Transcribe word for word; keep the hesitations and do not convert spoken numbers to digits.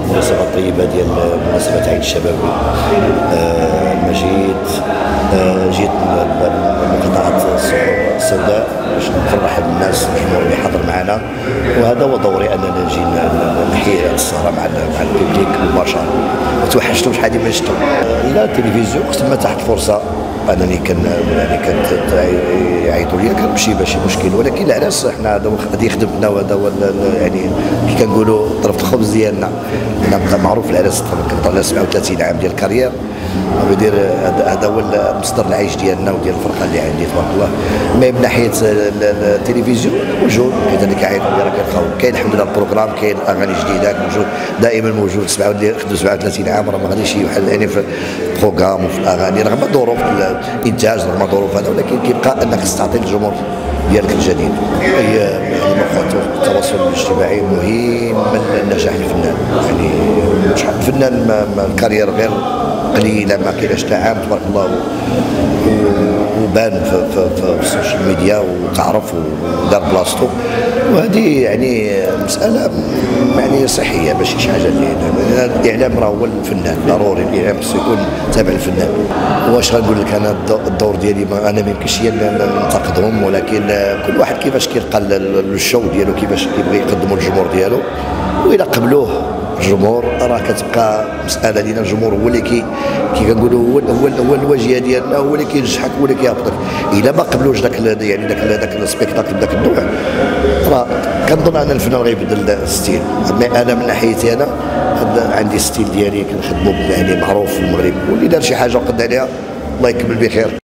المناسبة الطيبة ديال مناسبة عيد الشباب المجيد. جيت من قطاعات السوداء باش نفرح الناس الجمهور اللي حضر معنا، وهذا هو دوري اننا نجي نحيي السهره مع مع البيبليك مباشره. ما توحشتو شحال هادي ما شفتو الى التلفزيون، وقت ما تحت فرصه انني كان يعني كانت يعيطوا لي كنمشي ماشي مشكل، ولكن علاش حنا هذا غادي يخدمنا، وهذا هو يعني كي كنقولوا طرف الخبز ديالنا. انا معروف العراس كنطلع سبعة وثلاثين عام ديال الكارير، ويدير هذا هو مصدر العيش ديالنا وديال الفرقه اللي عندي تبارك الله. ما من ناحيه التلفزيون موجود، حيت انا كيعيطوا لي راه كنلقاو كاين الحمد لله البروغرام، كاين اغاني جديده موجود دائما موجود. سبعة اللي خدموا سبعة وثلاثين عام راه ما غاديش شي واحد يعني في البروغرام وفي الاغاني رغم ظروف الانتاج رغم ظروف هذا، ولكن كيبقى انك تعطي الجمهور ديالك الجديد. هي يعني مواقع التواصل الاجتماعي مهم من نجاح الفنان. يعني شحال الفنان ما الكارير غير قليله ما كايناش حتى عام تبارك الله، وبان في, في, في السوشيال ميديا وتعرف ودار بلاصتو، وهذه يعني مساله يعني صحيه ماشي شي حاجه اللي الاعلام راه هو الفنان، ضروري الاعلام خصو يكون تابع الفنان. واش غنقول لك انا الدور ديالي انا ما يمكنش ننتقدهم، ولكن كل واحد كيفاش كيلقى الشو ديالو، كيفاش كيبغي يقدموا للجمهور ديالو، والى قبلوه الجمهور راه كتبقى مساله ديال الجمهور هو اللي كي كي كنقولوا هو هو هو الواجهه ديالنا، هو اللي كينجحك هو اللي كيهبطك. الا ما قبلوش داك يعني داك داك السبيكتاكل بداك النوع، راه كنظن ان الفنان غيبدل الستيل. اما انا من ناحيتي انا عندي ستيل ديالي كنخدمو يعني معروف في المغرب، واللي دار شي حاجه وقد عليها الله يكمل بخير.